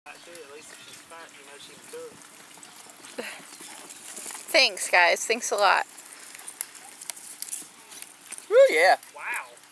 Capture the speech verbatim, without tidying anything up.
At least if she's fat, you know she can cook. Thanks, guys. Thanks a lot. Woo, yeah. Wow.